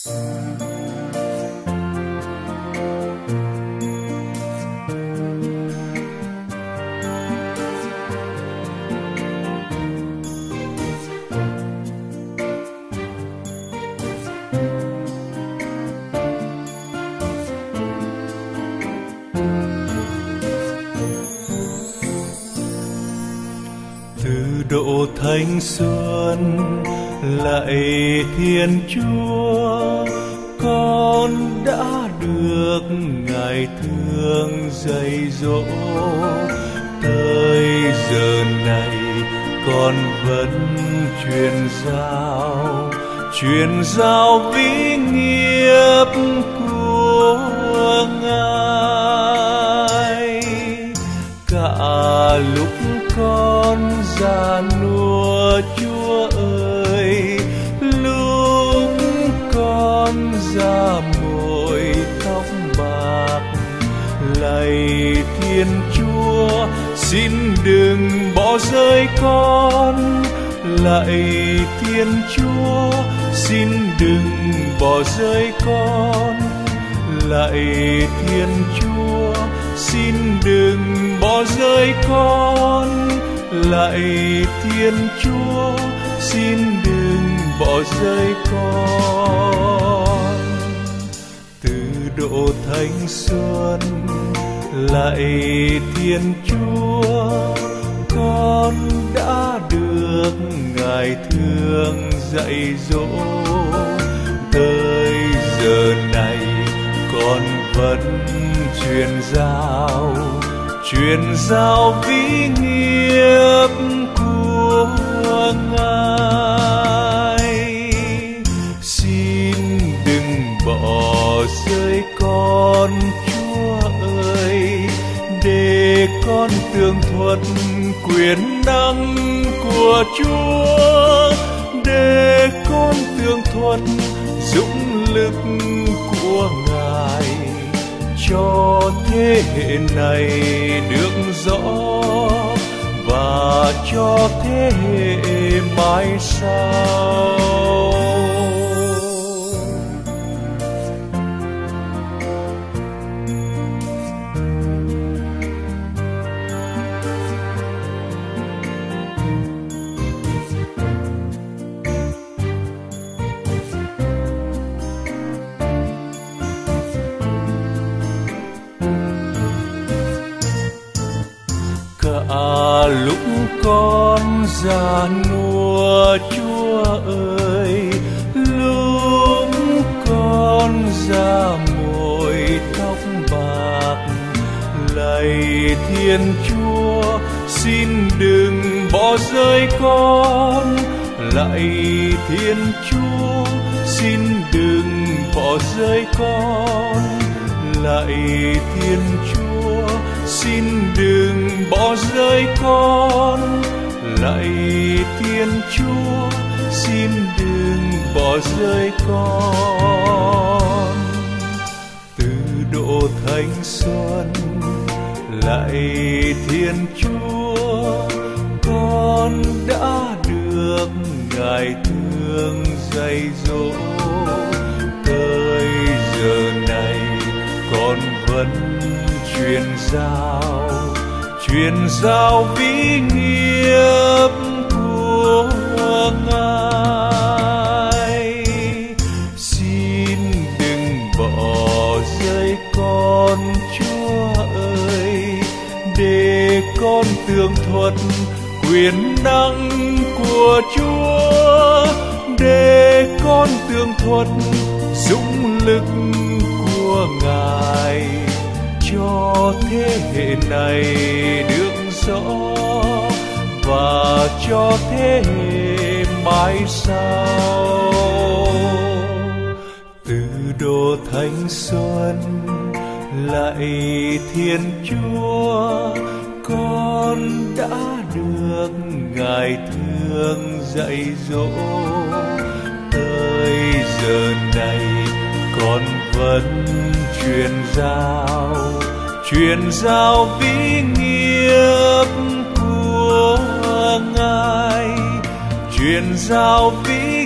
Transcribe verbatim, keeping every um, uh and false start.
Độ thanh xuân lạy Thiên Chúa, con đã được Ngài thương dạy dỗ. Tới giờ này con vẫn truyền giao, truyền giao vĩ nghiệp của Ngài. Cả lúc con già nua Chúa ơi, lúc con già mồi tóc bạc, lạy Thiên Chúa xin đừng bỏ rơi con. Lạy Thiên Chúa xin đừng bỏ rơi con. Lạy Thiên Chúa xin đừng bỏ rơi con. Lạy Thiên Chúa xin đừng bỏ rơi con. Từ độ thanh xuân lạy Thiên Chúa, con đã được Ngài thương dạy dỗ. Tới giờ này con vẫn truyền giao, truyền giao vĩ nghiệp của Ngài. Xin đừng bỏ rơi con Chúa ơi, để con tường thuật quyền năng của Chúa, để con tường thuật dũng lực của Ngài, cho thế hệ này được rõ và cho thế hệ mãi sau. Cả lúc con già nua Chúa ơi, lúc con già mồi tóc bạc, lạy Thiên Chúa xin đừng bỏ rơi con. Lạy Thiên Chúa xin đừng bỏ rơi con. Lạy Thiên Chúa xin đừng bỏ rơi con. Lạy Thiên Chúa xin đừng bỏ rơi con. Từ độ thanh xuân lạy Thiên Chúa, con đã được Ngài thương dạy dỗ. Tới giờ này con vẫn truyền giao, truyền giao vĩ nghiệp của Ngài. Xin đừng bỏ rơi con Chúa ơi, để con tường thuật quyền năng của Chúa, để con tường thuật dũng lực của Ngài, cho thế hệ này được rõ và cho thế hệ mãi sau. Từ độ thanh xuân lạy Thiên Chúa, con đã được Ngài thương dạy dỗ. Tới giờ này con vẫn truyền giao, truyền giao vĩ nghiệp của Ngài, truyền giao vĩ